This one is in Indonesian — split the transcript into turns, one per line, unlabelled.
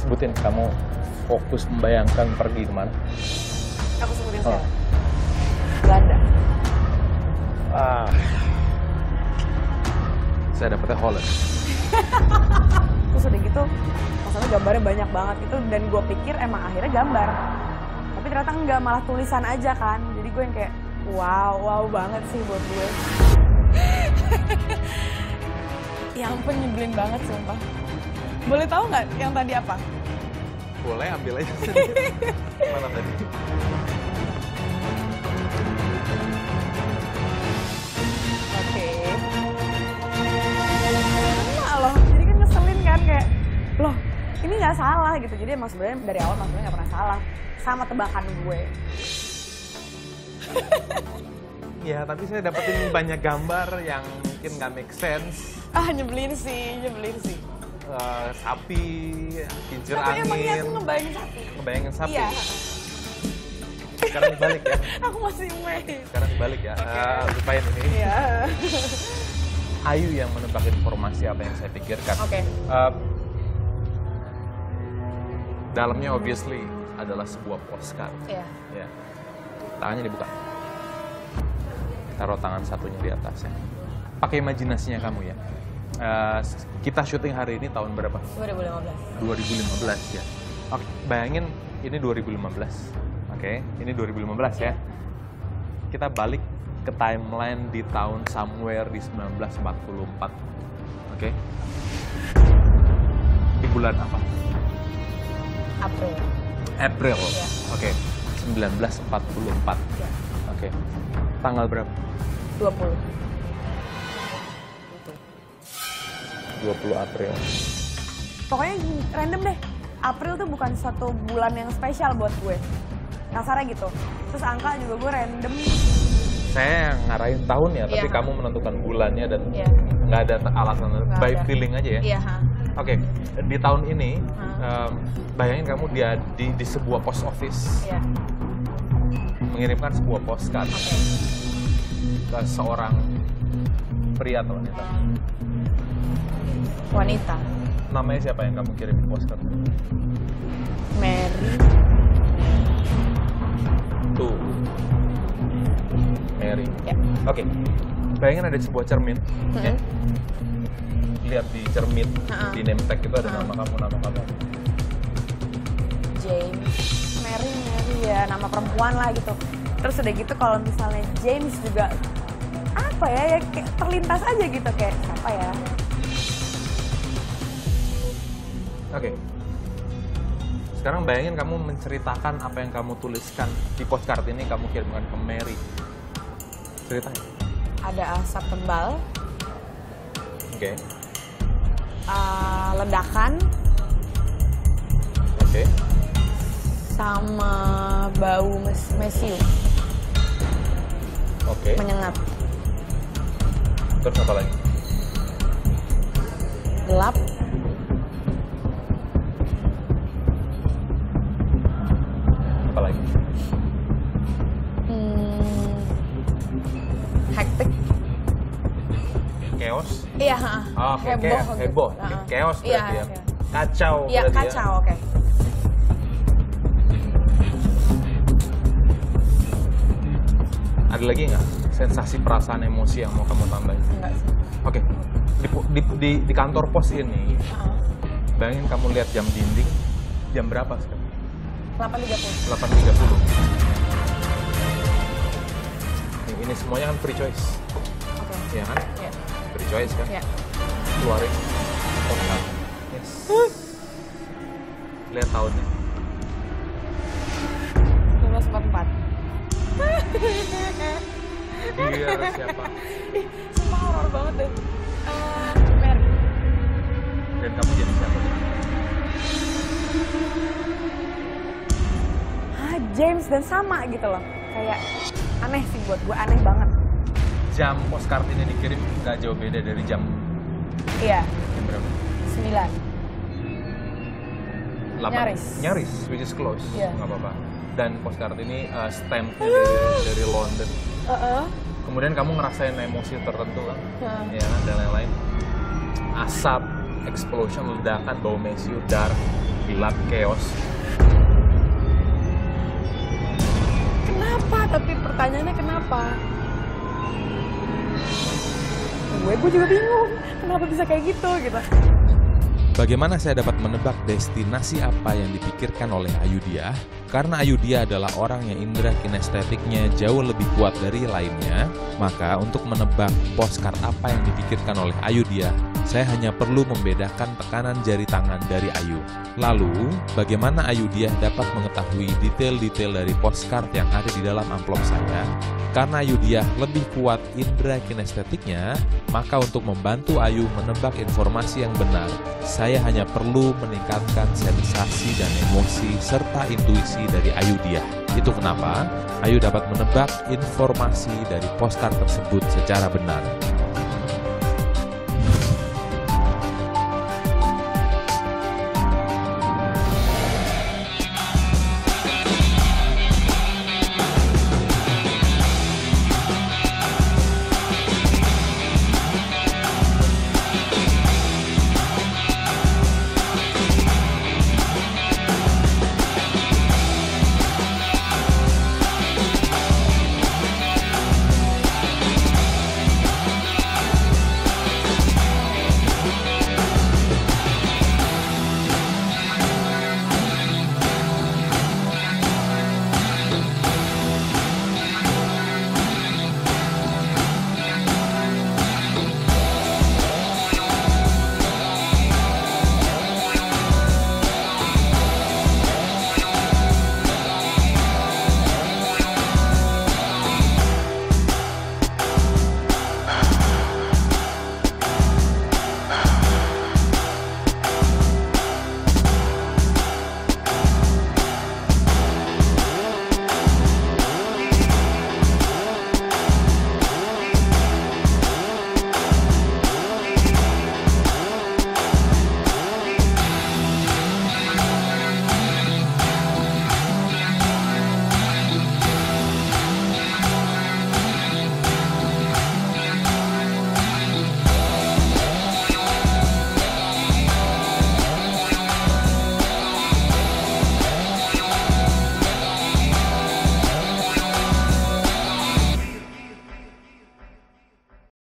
sebutin, kamu fokus membayangkan pergi kemana?
Aku sebutin sekarang. Belanda.
Saya dapetnya Holland.
Terus udah gitu, masalahnya gambarnya banyak banget gitu, dan gue pikir emang akhirnya gambar. Tapi ternyata enggak, malah tulisan aja kan. Jadi gue yang kayak, wow banget sih buat gue. Ya ampun, nyebelin banget sumpah. Boleh tahu nggak yang tadi apa?
Boleh, ambil aja sendiri. Mana tadi?
Oke. Sama loh, jadi kan ngeselin kan kayak, loh ini nggak salah gitu. Jadi emang sebenarnya dari awal maksudnya nggak pernah salah sama tebakan gue.
Ya, tapi saya dapetin banyak gambar yang mungkin nggak make sense.
Nyebelin sih.
Sapi, kincir
Tapi emang
angin.
aku ngebayangin sapi.
Ngebayangin sapi.
Iya.
Sekarang dibalik ya.
Aku masih main.
Sekarang dibalik ya. Lupain ini.
Iya.
Ayu yang menebak informasi apa yang saya pikirkan.
Oke.
Dalamnya obviously adalah sebuah postcard.
Iya.
Ya. Tangannya dibuka. Taruh tangan satunya di atasnya. Pakai imajinasinya kamu ya. Kita syuting hari ini tahun berapa?
2015.
2015 ya. Oke, bayangin ini 2015. Oke, ini 2015 ya. Kita balik ke timeline di tahun somewhere di 1944. Oke. Di bulan apa?
April.
April.
Ya.
Oke. 1944.
Ya.
Oke. Tanggal berapa?
20.
20 April.
Pokoknya random deh. April tuh bukan satu bulan yang spesial buat gue. Kasarnya gitu. Terus angka juga gue random.
Saya yang ngarahin tahun ya, tapi
Iya.
kamu menentukan bulannya dan
Iya.
nggak ada alasan,
Nggak
by
ada.
feeling aja ya.
Iya.
Oke, di tahun ini, bayangin kamu di sebuah post office,
Iya.
mengirimkan sebuah postcard
Oke.
ke seorang pria atau wanita.
Wanita.
Namanya siapa yang kamu kirim postcard?
Mary.
Tuh, Mary.
Ya.
Oke, bayangin ada sebuah cermin. Ya. Lihat di cermin, di name tag itu ada nama kamu.
James. Mary ya, nama perempuan lah gitu. Terus udah gitu kalau misalnya James juga apa ya kayak terlintas aja gitu kayak siapa ya?
Oke. Sekarang bayangin kamu menceritakan apa yang kamu tuliskan di postcard ini, kamu kirimkan ke Mary. Ceritanya.
Ada asap tebal,
Oke.
ledakan,
Oke.
sama bau mesiu
Oke.
menyengat,
Terus apa lagi?
gelap,
Apa lagi?
hektik.
Chaos.
Iya,
Oke,
heboh. Gitu.
heboh. Chaos
Iya,
berarti ya.
iya.
Kacau
Iya,
berarti ya.
kacau, oke.
Ada lagi nggak sensasi, perasaan, emosi yang mau kamu tambahin?
Enggak sih.
Oke. Di kantor pos ini, bayangin kamu lihat jam dinding, jam berapa sekarang?
8.30.
8.30. Ini semuanya kan free choice.
Oke.
Iya kan?
Iya.
Free choice kan?
Iya.
Keluarin postcard. Yes. Lihat tahunnya.
1944.
Dia siapa?
Ih, sumpah horor banget deh. Mary.
Dan kamu jadi siapa?
James dan sama gitu loh. Kayak aneh sih buat gue, aneh banget.
Jam postcard ini dikirim nggak jauh beda dari jam
Iya,
berapa?
9.
8.
Nyaris.
Nyaris, which is close.
Iya.
Nggak apa-apa. Dan postcard ini stampnya dari London. Kemudian kamu ngerasain emosi tertentu kan? Ya kan, dan lain-lain. Asap, explosion, ledakan, bau mesiu, dark. gelap, chaos.
Kenapa? Tapi pertanyaannya kenapa? Gue juga bingung. Kenapa bisa kayak gitu?
Bagaimana saya dapat menebak destinasi apa yang dipikirkan oleh Ayudhya? Karena Ayudhya adalah orang yang indera kinestetiknya jauh lebih kuat dari lainnya, maka untuk menebak postcard apa yang dipikirkan oleh Ayudhya, saya hanya perlu membedakan tekanan jari tangan dari Ayu. Lalu, bagaimana Ayudhya dapat mengetahui detail-detail dari postcard yang ada di dalam amplop saya? Karena Ayudhya lebih kuat indera kinestetiknya, maka untuk membantu Ayu menebak informasi yang benar, saya hanya perlu meningkatkan sensasi dan emosi serta intuisi dari Ayudhya. Itu kenapa Ayu dapat menebak informasi dari postcard tersebut secara benar.